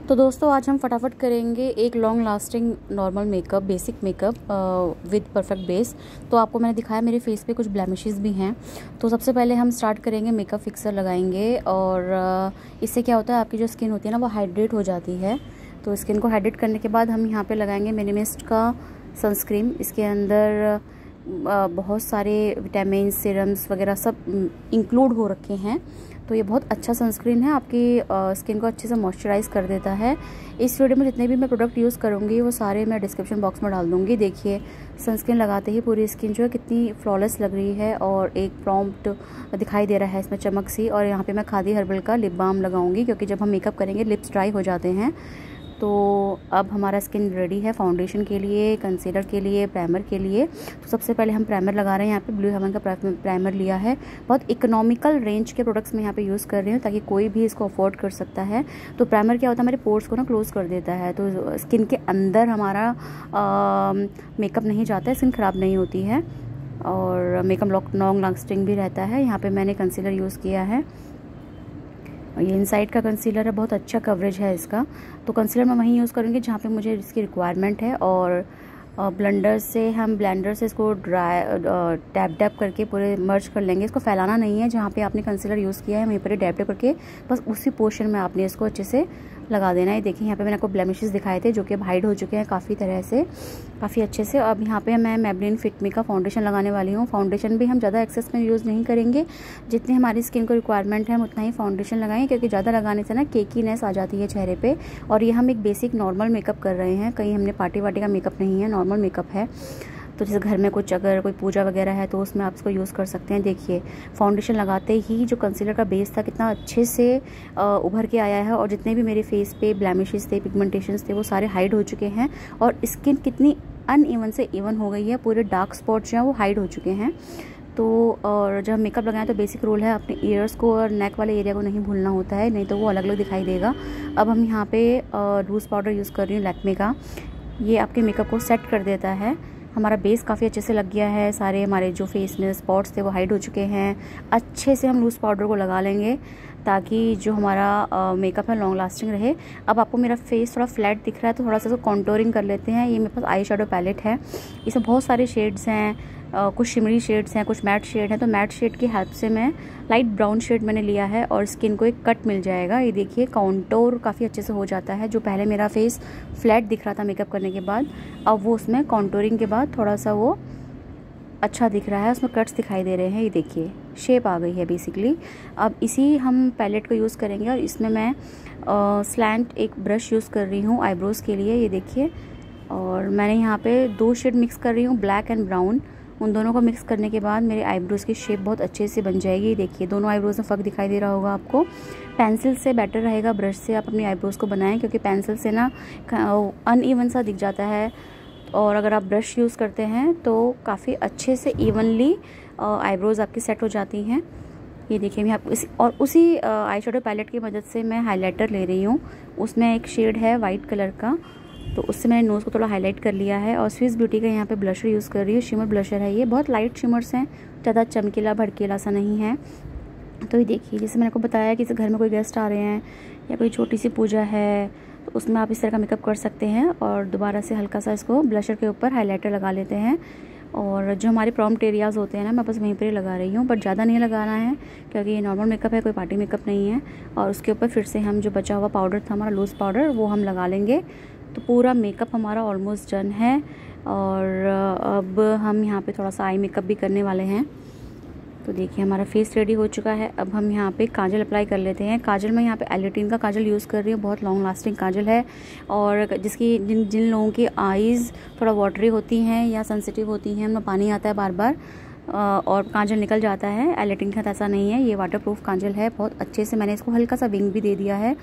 तो दोस्तों आज हम फटाफट करेंगे एक long lasting normal makeup, basic makeup with perfect base. तो आपको मैंने दिखाया मेरे फेस पे कुछ ब्लेमिशेस भी हैं। तो सबसे पहले हम स्टार्ट करेंगे, मेकअप फिक्सर लगाएंगे और इससे क्या होता है, आपकी जो स्किन होती है ना वो हाइड्रेट हो जाती है। तो स्किन को हाइड्रेट करने के बाद हम यहाँ पे लगाएंगे मिनिमिस्ट का सनस्क्रीन। इसके अंदर बहुत सारे विटामिन, सीरम्स वगैरह सब इंक्लूड हो रखे हैं। तो ये बहुत अच्छा सनस्क्रीन है, आपकी स्किन को अच्छे से मॉइस्चराइज़ कर देता है। इस वीडियो में जितने भी मैं प्रोडक्ट यूज़ करूँगी वो सारे मैं डिस्क्रिप्शन बॉक्स में डाल दूँगी। देखिए सनस्क्रीन लगाते ही पूरी स्किन जो है कितनी फ्लॉलेस लग रही है और एक प्रॉम्प्ट दिखाई दे रहा है इसमें चमक सी। और यहाँ पे मैं खादी हर्बल का लिप बाम लगाऊंगी क्योंकि जब हम मेकअप करेंगे लिप्स ड्राई हो जाते हैं। तो अब हमारा स्किन रेडी है फाउंडेशन के लिए, कंसीलर के लिए, प्राइमर के लिए। तो सबसे पहले हम प्राइमर लगा रहे हैं। यहाँ पे ब्लू हेवन का प्राइमर लिया है। बहुत इकोनॉमिकल रेंज के प्रोडक्ट्स मैं यहाँ पे यूज़ कर रही हूँ ताकि कोई भी इसको अफोर्ड कर सकता है। तो प्राइमर क्या होता है, हमारे पोर्स को ना क्लोज कर देता है, तो स्किन के अंदर हमारा मेकअप नहीं जाता है, स्किन ख़राब नहीं होती है और मेकअप लॉन्ग लास्टिंग भी रहता है। यहाँ पर मैंने कंसीलर यूज़ किया है, ये इनसाइड का कंसीलर है, बहुत अच्छा कवरेज है इसका। तो कंसीलर मैं वहीं यूज़ करूँगी जहाँ पे मुझे इसकी रिक्वायरमेंट है। और ब्लेंडर से इसको डैप डैप करके पूरे मर्ज कर लेंगे। इसको फैलाना नहीं है, जहाँ पे आपने कंसीलर यूज़ किया है वहीं पर डैप डैप करके बस उसी पोर्शन में आपने इसको अच्छे से लगा देना है। देखिए यहाँ पे मैंने आपको ब्लेमिशेस दिखाए थे जो कि अब हाइड हो चुके हैं काफ़ी तरह से, काफ़ी अच्छे से। अब यहाँ पे मैं मेबलिन फिट मी का फाउंडेशन लगाने वाली हूँ। फाउंडेशन भी हम ज़्यादा एक्सेस में यूज़ नहीं करेंगे, जितनी हमारी स्किन को रिक्वायरमेंट है हम उतना ही फाउंडेशन लगाएं, क्योंकि ज़्यादा लगाने से ना केकीनेस आ जाती है चेहरे पे। और ये हम एक बेसिक नॉर्मल मेकअप कर रहे हैं, कहीं हमने पार्टी वार्टी का मेकअप नहीं है, नॉर्मल मेकअप है। तो जैसे घर में कुछ अगर कोई पूजा वगैरह है तो उसमें आप इसको यूज़ कर सकते हैं। देखिए फाउंडेशन लगाते ही जो कंसीलर का बेस था कितना अच्छे से उभर के आया है और जितने भी मेरे फेस पे ब्लेमिशेस थे, पिगमेंटेशंस थे, वो सारे हाइड हो चुके हैं और स्किन कितनी अनइवन से इवन हो गई है, पूरे डार्क स्पॉट जो हैं वो हाइड हो चुके हैं। तो और जब मेकअप लगाएं तो बेसिक रूल है अपने ईयर्स को और नेक वाले एरिया को नहीं भूलना होता है, नहीं तो वो अलग अलग दिखाई देगा। अब हम यहाँ पे लूज़ पाउडर यूज़ कर रही हूँ लैक्मे का। ये आपके मेकअप को सेट कर देता है। हमारा बेस काफ़ी अच्छे से लग गया है, सारे हमारे जो फेस में स्पॉट्स थे वो हाइड हो चुके हैं। अच्छे से हम लूज़ पाउडर को लगा लेंगे ताकि जो हमारा मेकअप है लॉन्ग लास्टिंग रहे। अब आपको मेरा फेस थोड़ा फ्लैट दिख रहा है तो थोड़ा सा इसको कॉन्टोरिंग कर लेते हैं। ये मेरे पास आई शेडो पैलेट है, इसमें बहुत सारे शेड्स हैं, कुछ शिमरी शेड्स हैं, कुछ मैट शेड हैं। तो मैट शेड की हेल्प से मैं लाइट ब्राउन शेड मैंने लिया है और स्किन को एक कट मिल जाएगा। ये देखिए कॉन्टोर काफ़ी अच्छे से हो जाता है। जो पहले मेरा फेस फ्लैट दिख रहा था मेकअप करने के बाद, अब वो उसमें कॉन्टोरिंग के बाद थोड़ा सा वो अच्छा दिख रहा है, उसमें कट्स दिखाई दे रहे हैं। ये देखिए शेप आ गई है बेसिकली। अब इसी हम पैलेट को यूज़ करेंगे और इसमें मैं स्लैंट एक ब्रश यूज़ कर रही हूँ आईब्रोज़ के लिए। ये देखिए, और मैंने यहाँ पे 2 शेड मिक्स कर रही हूँ, ब्लैक एंड ब्राउन। उन दोनों को मिक्स करने के बाद मेरे आईब्रोज़ की शेप बहुत अच्छे से बन जाएगी। देखिए दोनों आईब्रोज़ में फ़र्क दिखाई दे रहा होगा आपको। पेंसिल से बेटर रहेगा, ब्रश से आप अपनी आईब्रोज़ को बनाएं, क्योंकि पेंसिल से ना अनइवन सा दिख जाता है। और अगर आप ब्रश यूज़ करते हैं तो काफ़ी अच्छे से इवनली आईब्रोज़ आपकी सेट हो जाती हैं। ये देखिए मैं आपको उसी आई शेडो पैलेट की मदद से मैं हाइलाइटर ले रही हूँ। उसमें एक शेड है वाइट कलर का, तो उससे मैंने नोज़ को थोड़ा हाईलाइट कर लिया है। और स्विस ब्यूटी का यहाँ पे ब्लशर यूज़ कर रही हूँ, शिमर ब्लशर है ये, बहुत लाइट शिमर्स हैं, ज़्यादा चमकीला भड़कीला सा नहीं है। तो ये देखिए जैसे मैंने आपको बताया कि घर में कोई गेस्ट आ रहे हैं या कोई छोटी सी पूजा है तो उसमें आप इस तरह का मेकअप कर सकते हैं। और दोबारा से हल्का सा इसको ब्लशर के ऊपर हाइलाइटर लगा लेते हैं। और जो हमारे प्रॉम्प्ट एरियाज़ होते हैं ना, मैं बस वहीं पर ही लगा रही हूँ, बट ज़्यादा नहीं लगाना है क्योंकि ये नॉर्मल मेकअप है, कोई पार्टी मेकअप नहीं है। और उसके ऊपर फिर से हम जो बचा हुआ पाउडर था हमारा लूज़ पाउडर, वो हम लगा लेंगे। तो पूरा मेकअप हमारा ऑलमोस्ट डन है। और अब हम यहाँ पे थोड़ा सा आई मेकअप भी करने वाले हैं। तो देखिए हमारा फेस रेडी हो चुका है। अब हम यहाँ पे काजल अप्लाई कर लेते हैं। काजल मैं यहाँ पे एलिटिन का काजल यूज़ कर रही हूँ, बहुत लॉन्ग लास्टिंग काजल है। और जिसकी जिन लोगों की आईज़ थोड़ा वाटरी होती हैं या सेंसिटिव होती हैं, उनमें पानी आता है बार बार और काजल निकल जाता है, एलिटिन का ऐसा नहीं है, ये वाटरप्रूफ काजल है। बहुत अच्छे से मैंने इसको हल्का सा विंग भी दे दिया है।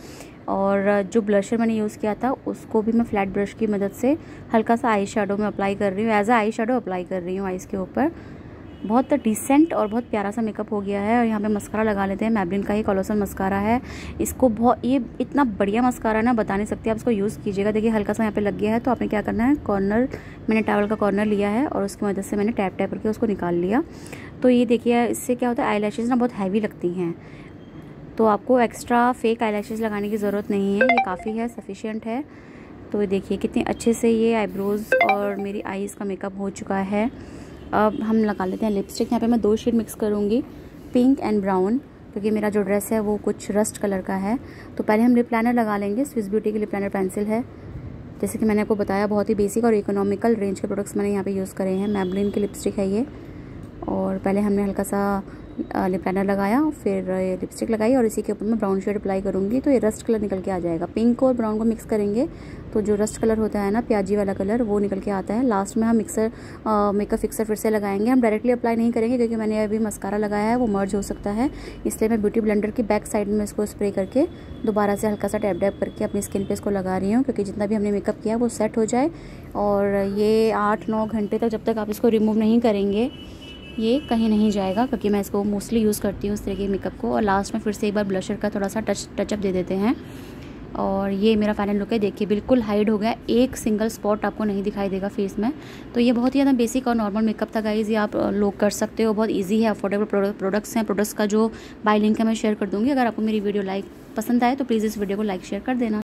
और जो ब्लशर मैंने यूज़ किया था उसको भी मैं फ्लैट ब्रश की मदद से हल्का सा आई शेडो में अप्लाई कर रही हूँ, as a eye shadow apply कर रही हूँ आईज़ के ऊपर। बहुत डिसेंट और बहुत प्यारा सा मेकअप हो गया है। और यहाँ पे मस्कारा लगा लेते हैं, मेबलिन का ही कॉलोसल मस्कारा है। इसको बहुत, ये इतना बढ़िया मस्कारा है ना, बता नहीं सकती, आप इसको यूज़ कीजिएगा। देखिए हल्का सा यहाँ पे लग गया है, तो आपने क्या करना है, कॉर्नर, मैंने टॉवल का कॉर्नर लिया है और उसकी मदद से मैंने टैप टैप करके उसको निकाल लिया। तो ये देखिए इससे क्या होता है, आई लैशेज़ ना बहुत हैवी लगती हैं, तो आपको एक्स्ट्रा फेक आईलैशेस लगाने की ज़रूरत नहीं है, ये काफ़ी है, सफिशिएंट है। तो देखिए कितने अच्छे से ये आईब्रोज़ और मेरी आईज़ का मेकअप हो चुका है। अब हम लगा लेते हैं लिपस्टिक। यहाँ पे मैं 2 शेड मिक्स करूँगी, पिंक एंड ब्राउन, क्योंकि मेरा जो ड्रेस है वो कुछ रस्ट कलर का है। तो पहले हम लिप लाइनर लगा लेंगे। स्विस ब्यूटी की लिप लाइनर पेंसिल है, जैसे कि मैंने आपको बताया बहुत ही बेसिक और इकोनॉमिकल रेंज के प्रोडक्ट्स मैंने यहाँ पे यूज़ करे हैं। मैबलिन की लिपस्टिक है ये। और पहले हमने हल्का सा लिप लाइनर लगाया, फिर ये लिपस्टिक लगाई और इसी के ऊपर मैं ब्राउन शेड अप्लाई करूँगी, तो ये रस्ट कलर निकल के आ जाएगा। पिंक और ब्राउन को मिक्स करेंगे तो जो रस्ट कलर होता है ना, प्याजी वाला कलर, वो निकल के आता है। लास्ट में हम मेकअप फिक्सर फिर से लगाएंगे। हम डायरेक्टली अप्लाई नहीं करेंगे क्योंकि मैंने अभी मस्कारा लगाया है, वो मर्ज हो सकता है, इसलिए मैं ब्यूटी ब्लेंडर की बैक साइड में इसको स्प्रे करके दोबारा से हल्का सा टैप डैप करके अपनी स्किन पे इसको लगा रही हूँ, क्योंकि जितना भी हमने मेकअप किया वो सेट हो जाए। और ये 8-9 घंटे तक जब तक आप इसको रिमूव नहीं करेंगे ये कहीं नहीं जाएगा, क्योंकि मैं इसको मोस्टली यूज़ करती हूँ इस तरह के मेकअप को। और लास्ट में फिर से एक बार ब्लशर का थोड़ा सा टचअप दे देते हैं। और ये मेरा फाइनल लुक है। देखिए बिल्कुल हाइड हो गया, एक सिंगल स्पॉट आपको नहीं दिखाई देगा फेस में। तो ये बहुत ही ज़्यादा बेसिक और नॉर्मल मेकअप था गाइज़, ये आप लोग कर सकते हो, बहुत इजी है। अफोर्डेबल प्रोडक्ट्स हैं। प्रोडक्ट्स का जो बाय लिंक है मैं शेयर कर दूँगी। अगर आपको मेरी वीडियो पसंद आए तो प्लीज़ इस वीडियो को लाइक शेयर कर देना।